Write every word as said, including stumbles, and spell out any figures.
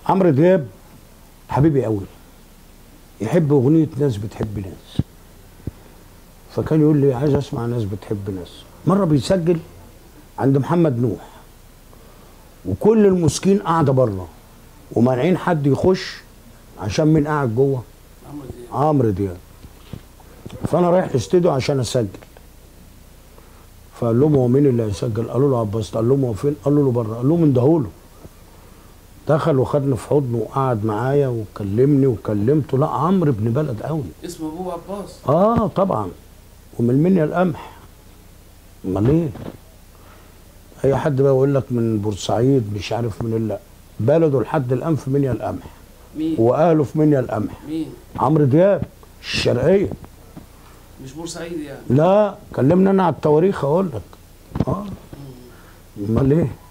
عمرو دياب حبيبي قوي، يحب اغنيه ناس بتحب ناس، فكان يقول لي عايز اسمع ناس بتحب ناس. مره بيسجل عند محمد نوح وكل المسكين قاعده بره ومانعين حد يخش عشان مين قاعد جوه؟ عمرو دياب. عمرو دياب. فانا رايح الاستوديو عشان اسجل، فقال لهم هو مين اللي هيسجل؟ قالوا له عباس. قال لهم هو فين؟ قالوا له بره. قال لهم اندهوا له. دخل وخدني في حضنه وقعد معايا وكلمني وكلمته. لا عمرو ابن بلد قوي. اسمه ابوه عباس؟ اه طبعا، ومن منيا القمح. امال ايه؟ اي حد بقى يقول لك من بورسعيد مش عارف من لا، بلده لحد الان في منيا القمح. مين؟ واهله في منيا القمح. مين؟ عمرو دياب الشرقيه. مش بورسعيد يعني؟ لا كلمنا انا على التواريخ اقول لك. اه امال ايه؟